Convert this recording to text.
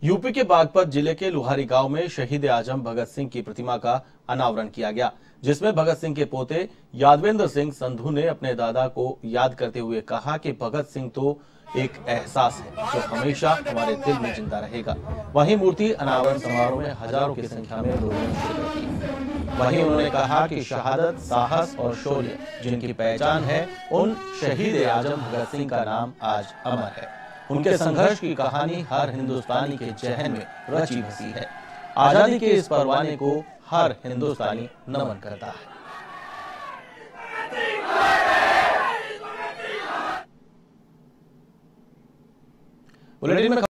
UP के बागपत जिले के लुहारी गांव में शहीद आजम भगत सिंह की प्रतिमा का अनावरण किया गया, जिसमें भगत सिंह के पोते यादवेंद्र सिंह संधू ने अपने दादा को याद करते हुए कहा कि भगत सिंह तो एक एहसास है जो हमेशा हमारे दिल में जिंदा रहेगा। वहीं मूर्ति अनावरण समारोह में हजारों की संख्या में लोगों ने शिरकत की। वहीं उन्होंने कहा कि शहादत, साहस और शौर्य जिनकी पहचान है, उन शहीद आजम भगत सिंह का नाम आज अमर है। उनके संघर्ष की कहानी हर हिंदुस्तानी के जहन में रची बसी है। आजादी के इस परवाने को हर हिंदुस्तानी नमन करता है। बुलेटिन में